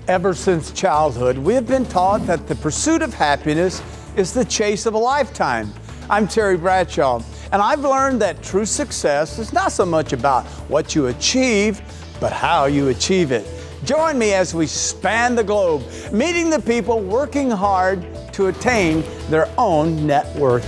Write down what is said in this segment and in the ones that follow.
Ever since childhood, we have been taught that the pursuit of happiness is the chase of a lifetime. I'm Terry Bradshaw, and I've learned that true success is not so much about what you achieve, but how you achieve it. Join me as we span the globe, meeting the people working hard to attain their own net worth.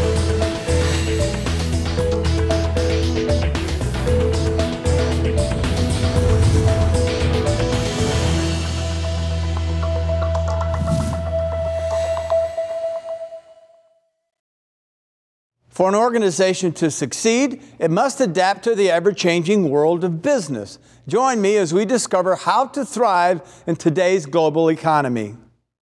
For an organization to succeed, it must adapt to the ever-changing world of business. Join me as we discover how to thrive in today's global economy.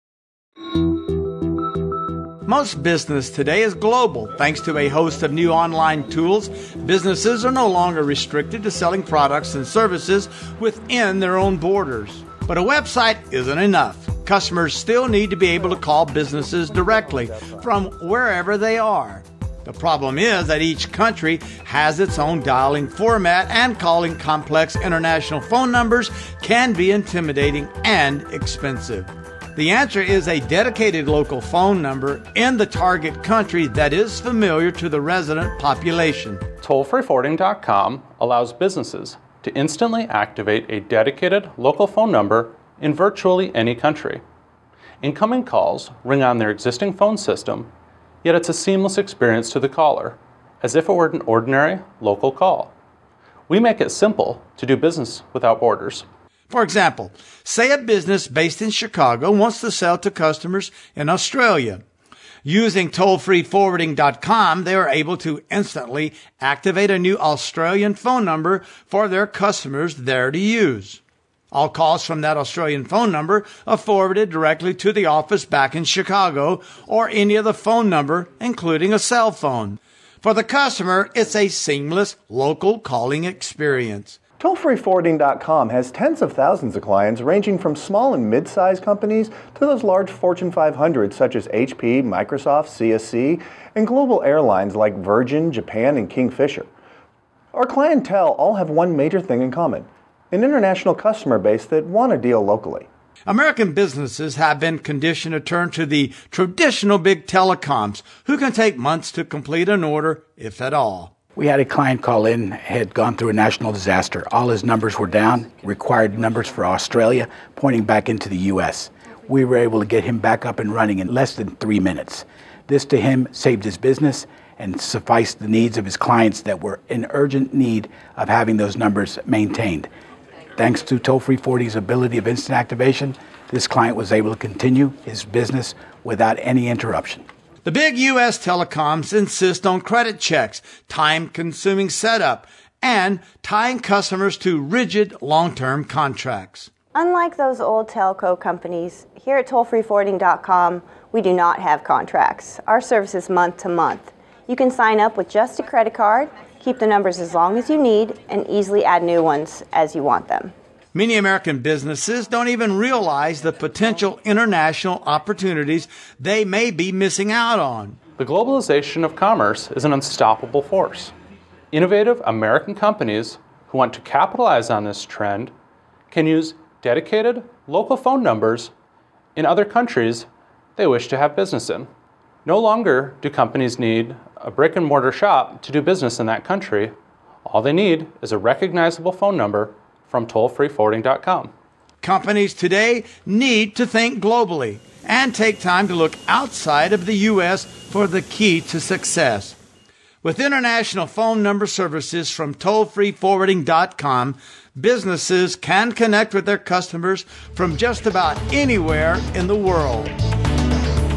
Most business today is global. Thanks to a host of new online tools, businesses are no longer restricted to selling products and services within their own borders. But a website isn't enough. Customers still need to be able to call businesses directly from wherever they are. The problem is that each country has its own dialing format, and calling complex international phone numbers can be intimidating and expensive. The answer is a dedicated local phone number in the target country that is familiar to the resident population. Tollfreeforwarding.com allows businesses to instantly activate a dedicated local phone number in virtually any country. Incoming calls ring on their existing phone system, yet it's a seamless experience to the caller, as if it were an ordinary local call. We make it simple to do business without borders. For example, say a business based in Chicago wants to sell to customers in Australia. Using tollfreeforwarding.com, they are able to instantly activate a new Australian phone number for their customers there to use. All calls from that Australian phone number are forwarded directly to the office back in Chicago or any other phone number, including a cell phone. For the customer, it's a seamless local calling experience. Tollfreeforwarding.com has tens of thousands of clients ranging from small and mid-sized companies to those large Fortune 500 such as HP, Microsoft, CSC, and global airlines like Virgin, Japan, and Kingfisher. Our clientele all have one major thing in common: an international customer base that want to deal locally. American businesses have been conditioned to turn to the traditional big telecoms, who can take months to complete an order, if at all. We had a client call in, had gone through a national disaster. All his numbers were down, required numbers for Australia, pointing back into the U.S. We were able to get him back up and running in less than 3 minutes. This to him saved his business and sufficed the needs of his clients that were in urgent need of having those numbers maintained. Thanks to Toll-Free Forwarding's ability of instant activation, this client was able to continue his business without any interruption. The big U.S. telecoms insist on credit checks, time-consuming setup, and tying customers to rigid long-term contracts. Unlike those old telco companies, here at tollfreeforwarding.com, we do not have contracts. Our service is month to month. You can sign up with just a credit card, keep the numbers as long as you need, and easily add new ones as you want them. Many American businesses don't even realize the potential international opportunities they may be missing out on. The globalization of commerce is an unstoppable force. Innovative American companies who want to capitalize on this trend can use dedicated local phone numbers in other countries they wish to have business in. No longer do companies need a brick-and-mortar shop to do business in that country. All they need is a recognizable phone number from tollfreeforwarding.com. Companies today need to think globally and take time to look outside of the U.S. for the key to success. With international phone number services from tollfreeforwarding.com, businesses can connect with their customers from just about anywhere in the world.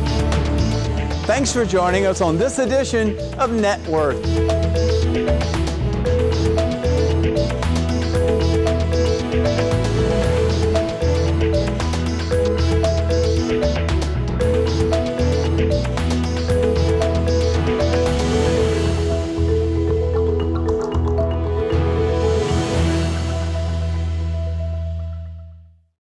Thanks for joining us on this edition of Net Worth.